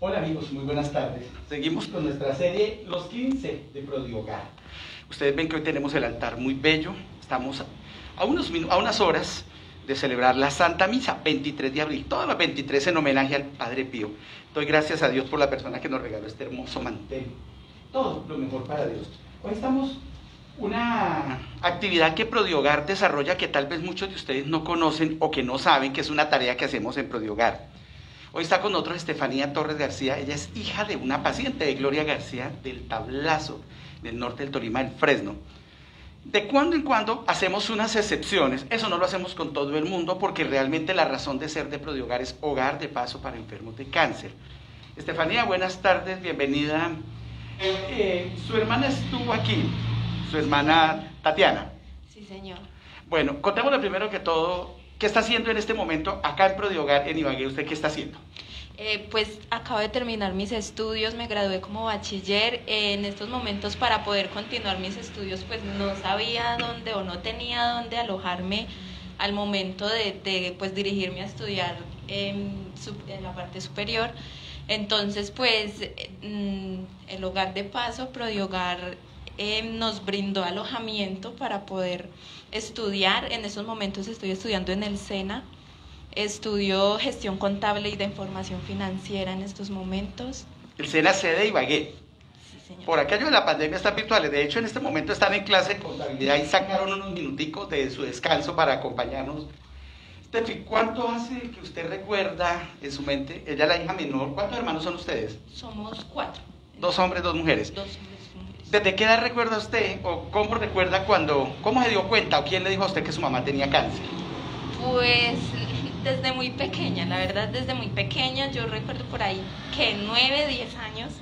Hola amigos, muy buenas tardes. Seguimos con nuestra serie Los 15 de Prodiogar. Ustedes ven que hoy tenemos el altar muy bello. Estamos a unas horas de celebrar la Santa Misa, 23 de abril. Todos los 23 en homenaje al Padre Pío. Doy gracias a Dios por la persona que nos regaló este hermoso mantel. Todo lo mejor para Dios. Hoy estamos una actividad que Prodiogar desarrolla que tal vez muchos de ustedes no conocen o que no saben que es una tarea que hacemos en Prodiogar. Hoy está con nosotros Estefanía Torres García. Ella es hija de una paciente de Gloria García del Tablazo, del norte del Tolima, del Fresno. De cuando en cuando hacemos unas excepciones. Eso no lo hacemos con todo el mundo porque realmente la razón de ser de Prodiogar es hogar de paso para enfermos de cáncer. Estefanía, buenas tardes, bienvenida. Su hermana estuvo aquí, su hermana Tatiana. Sí, señor. Bueno, contémosle primero que todo, ¿qué está haciendo en este momento acá en Prodiogar, en Ibagué? ¿Usted qué está haciendo? Pues acabo de terminar mis estudios, me gradué como bachiller. En estos momentos, para poder continuar mis estudios, pues no sabía dónde o no tenía dónde alojarme al momento de pues dirigirme a estudiar en la parte superior. Entonces, pues el hogar de paso, Prodiogar, nos brindó alojamiento para poder estudiar. En estos momentos estoy estudiando en el SENA. Estudio gestión contable y de información financiera en estos momentos. El SENA sede de Ibagué. Sí, señor. Por aquello de la pandemia están virtuales. De hecho, en este momento están en clase de contabilidad y sacaron unos minuticos de su descanso para acompañarnos. Steffi, ¿cuánto hace que usted recuerda en su mente? Ella es la hija menor. ¿Cuántos hermanos son ustedes? Somos 4. 2 hombres, 2 mujeres. 2 hombres y mujeres. ¿Desde qué edad recuerda usted o cómo recuerda cómo se dio cuenta o quién le dijo a usted que su mamá tenía cáncer? Pues desde muy pequeña, la verdad, desde muy pequeña. Yo recuerdo por ahí que 9, 10 años,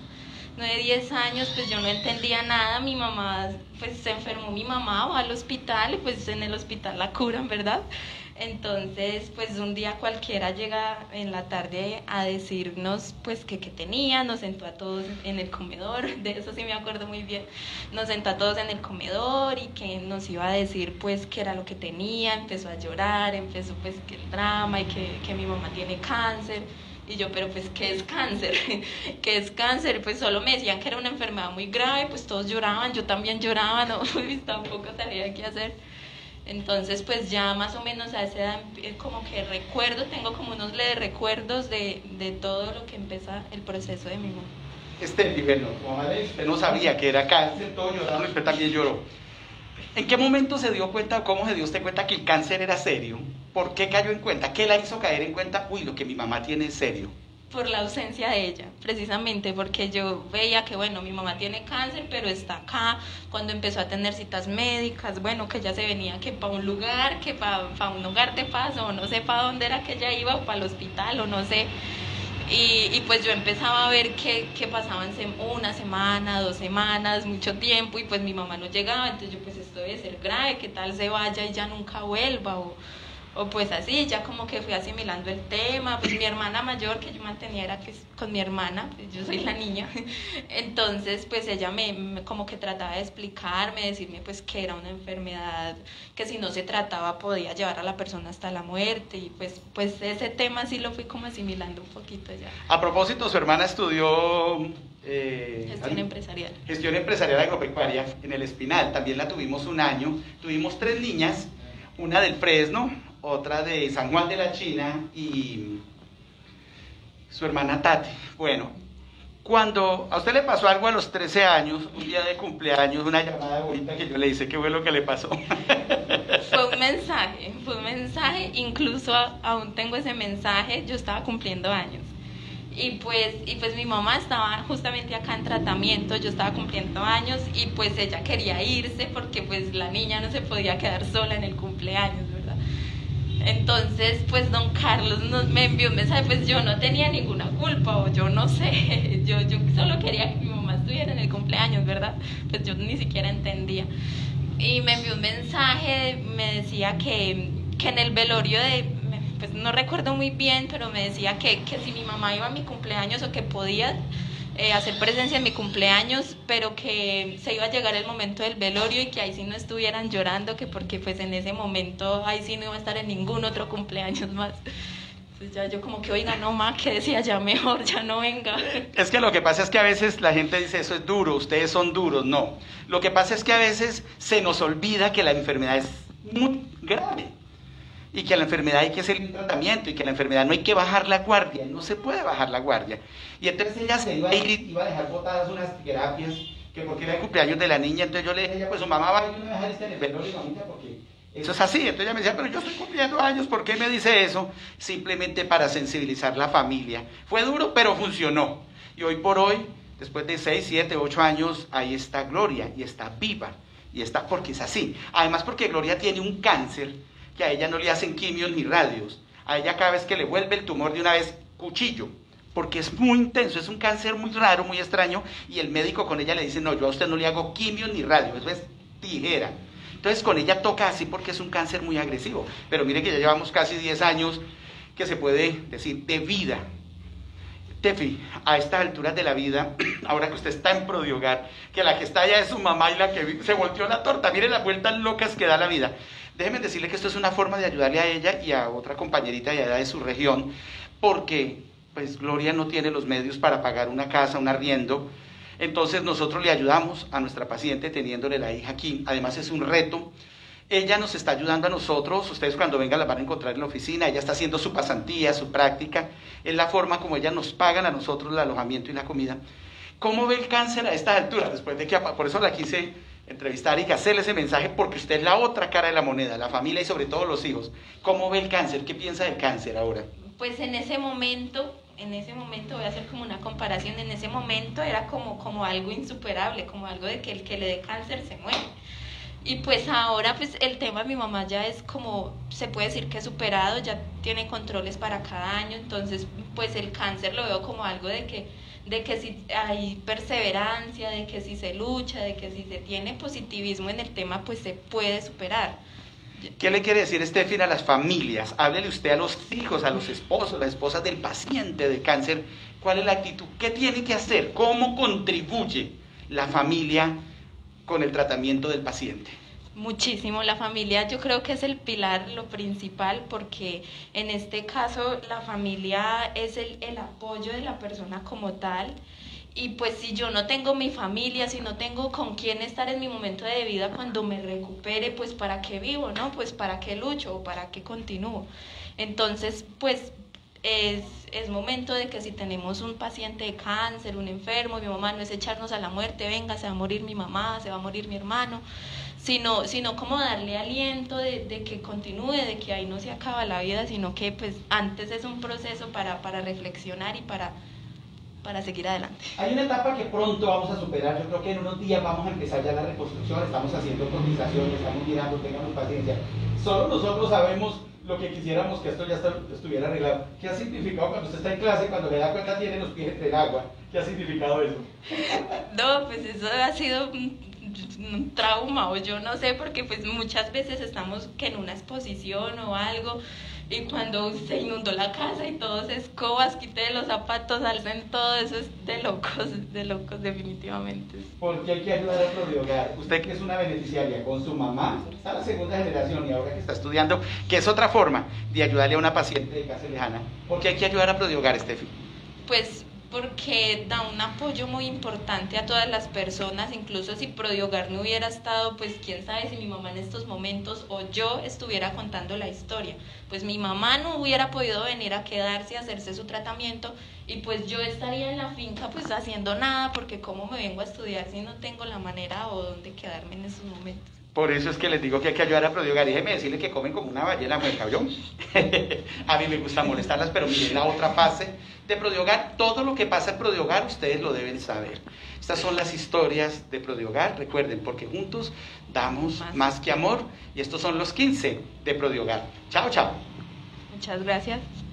pues yo no entendía nada. Mi mamá, pues se enfermó mi mamá, va al hospital y pues en el hospital la curan, ¿verdad? Entonces, pues un día cualquiera llega en la tarde a decirnos pues que tenía, nos sentó a todos en el comedor, de eso sí me acuerdo muy bien, nos sentó a todos en el comedor y que nos iba a decir pues qué era lo que tenía. Empezó a llorar, empezó pues que el drama y que mi mamá tiene cáncer. Y yo, pero pues, ¿qué es cáncer? ¿Qué es cáncer? Pues solo me decían que era una enfermedad muy grave, pues todos lloraban, yo también lloraba, no, pues tampoco sabía qué hacer. Entonces, pues ya más o menos a esa edad como que tengo como unos leves recuerdos de todo lo que empieza el proceso de mi mamá. Bueno, como madre, usted no sabía que era cáncer, todo llorando, usted también lloró. ¿En qué momento se dio cuenta, cómo se dio usted cuenta que el cáncer era serio? ¿Por qué cayó en cuenta? ¿Qué la hizo caer en cuenta? Uy, lo que mi mamá tiene es serio. Por la ausencia de ella, precisamente porque yo veía que, bueno, mi mamá tiene cáncer, pero está acá. Cuando empezó a tener citas médicas, bueno, que ella se venía que para un lugar, que para un hogar de paso, o no sé para dónde era que ella iba, o para el hospital, o no sé. Y pues yo empezaba a ver que pasaban una semana, 2 semanas, mucho tiempo, y pues mi mamá no llegaba. Entonces yo, pues esto debe ser grave, que tal se vaya y ya nunca vuelva, o pues así, ya como que fui asimilando el tema. Pues mi hermana mayor que yo mantenía era que con mi hermana, pues yo soy la niña, entonces pues ella me como que trataba de explicarme, decirme pues que era una enfermedad que si no se trataba podía llevar a la persona hasta la muerte, y pues ese tema sí lo fui como asimilando un poquito ya. A propósito, su hermana estudió Gestión empresarial. Gestión empresarial agropecuaria en el Espinal, también la tuvimos un año. Tuvimos 3 niñas, una del Fresno, otra de San Juan de la China y su hermana Tati. Bueno, cuando a usted le pasó algo a los 13 años, un día de cumpleaños, una llamada bonita que yo le hice, ¿qué fue lo que le pasó? Fue un mensaje, incluso aún tengo ese mensaje. Yo estaba cumpliendo años. Y pues mi mamá estaba justamente acá en tratamiento, yo estaba cumpliendo años y pues ella quería irse porque pues la niña no se podía quedar sola en el cumpleaños, ¿verdad? Entonces pues don Carlos me envió un mensaje, pues yo no tenía ninguna culpa, o yo no sé, yo solo quería que mi mamá estuviera en el cumpleaños, ¿verdad? Pues yo ni siquiera entendía. Y me envió un mensaje, me decía que en el velorio pues no recuerdo muy bien, pero me decía que si mi mamá iba a mi cumpleaños o que podía hacer presencia en mi cumpleaños, pero que se iba a llegar el momento del velorio y que ahí sí no estuvieran llorando, que porque pues en ese momento ahí sí no iba a estar en ningún otro cumpleaños más. Pues ya yo como que, oiga, no ma, que decía, ya mejor, ya no venga. Es que lo que pasa es que a veces la gente dice, eso es duro, ustedes son duros. No, lo que pasa es que a veces se nos olvida que la enfermedad es muy grave y que a la enfermedad hay que hacer un tratamiento y que a la enfermedad no hay que bajar la guardia, no se puede bajar la guardia. Y entonces ella se iba a dejar botadas unas terapias, que porque era el cumpleaños de la niña, entonces yo le dije a ella, pues su mamá va y no me va a dejar estar en el velorio, mamita, porque eso es así. Entonces ella me decía, pero yo estoy cumpliendo años, ¿por qué me dice eso? Simplemente para sensibilizar la familia. Fue duro, pero funcionó. Y hoy por hoy, después de 6, 7, 8 años, ahí está Gloria, y está viva, y está porque es así. Además porque Gloria tiene un cáncer, que a ella no le hacen quimios ni radios. A ella cada vez que le vuelve el tumor de una vez, cuchillo. Porque es muy intenso, es un cáncer muy raro, muy extraño, y el médico con ella le dice, no, yo a usted no le hago quimios ni radios, eso es tijera. Entonces con ella toca así porque es un cáncer muy agresivo. Pero mire que ya llevamos casi 10 años que se puede decir de vida. Tefi, a estas alturas de la vida, ahora que usted está en Prodiogar, que la que está allá es su mamá y la que se volteó la torta, mire las vueltas locas que da la vida. Déjenme decirle que esto es una forma de ayudarle a ella y a otra compañerita de allá de su región, porque pues Gloria no tiene los medios para pagar una casa, un arriendo. Entonces nosotros le ayudamos a nuestra paciente teniéndole la hija aquí. Además es un reto. Ella nos está ayudando a nosotros. Ustedes cuando vengan la van a encontrar en la oficina. Ella está haciendo su pasantía, su práctica. Es la forma como ella nos pagan a nosotros el alojamiento y la comida. ¿Cómo ve el cáncer a estas alturas? Después de que, por eso la quise entrevistar y hacerle ese mensaje, porque usted es la otra cara de la moneda, la familia y sobre todo los hijos. ¿Cómo ve el cáncer? ¿Qué piensa del cáncer ahora? Pues en ese momento voy a hacer como una comparación, en ese momento era como algo insuperable, como algo de que el que le dé cáncer se muere. Y pues ahora pues el tema de mi mamá ya es como, se puede decir que superado, ya tiene controles para cada año, entonces pues el cáncer lo veo como algo de que si hay perseverancia, de que si se lucha, de que si se tiene positivismo en el tema, pues se puede superar. ¿Qué le quiere decir, Steffi, a las familias? Háblele usted a los hijos, a los esposos, las esposas del paciente de cáncer. ¿Cuál es la actitud? ¿Qué tiene que hacer? ¿Cómo contribuye la familia con el tratamiento del paciente? Muchísimo, la familia yo creo que es el pilar, lo principal, porque en este caso la familia es el apoyo de la persona como tal. Y pues si yo no tengo mi familia, si no tengo con quién estar en mi momento de vida cuando me recupere, pues ¿para qué vivo, no? Pues ¿para qué lucho o para qué continúo? Entonces, pues es momento de que si tenemos un paciente de cáncer, un enfermo, mi mamá, no es echarnos a la muerte, venga, se va a morir mi mamá, se va a morir mi hermano, sino como darle aliento de que continúe, de que ahí no se acaba la vida, sino que pues antes es un proceso para reflexionar y para seguir adelante. Hay una etapa que pronto vamos a superar, yo creo que en unos días vamos a empezar ya la reconstrucción, estamos haciendo cotizaciones, estamos mirando, tengamos paciencia. Solo nosotros sabemos lo que quisiéramos que esto ya estuviera arreglado. ¿Qué ha significado cuando usted está en clase, cuando le da cuenta tiene los pies entre el agua? ¿Qué ha significado eso? No, pues eso ha sido un trauma, o yo no sé, porque pues muchas veces estamos que en una exposición o algo, y cuando se inundó la casa y todos escobas, quité los zapatos, alcen todo, eso es de locos definitivamente. ¿Por qué hay que ayudar a Prodiogar? Usted que es una beneficiaria con su mamá, está la segunda generación y ahora que está estudiando, que es otra forma de ayudarle a una paciente de casa lejana. ¿Por qué hay que ayudar a Prodiogar, Steffi? Pues porque da un apoyo muy importante a todas las personas, incluso si Prodiogar no hubiera estado, pues quién sabe si mi mamá en estos momentos o yo estuviera contando la historia, pues mi mamá no hubiera podido venir a quedarse a hacerse su tratamiento y pues yo estaría en la finca pues haciendo nada, porque cómo me vengo a estudiar si no tengo la manera o dónde quedarme en esos momentos. Por eso es que les digo que hay que ayudar a Prodiogar. Déjenme decirle que comen como una ballena muerta, ¿vio? A mí me gusta molestarlas, pero miren la otra fase de Prodiogar. Todo lo que pasa en Prodiogar ustedes lo deben saber. Estas son las historias de Prodiogar, recuerden, porque juntos damos más que amor. Y estos son los 15 de Prodiogar. Chao, chao. Muchas gracias.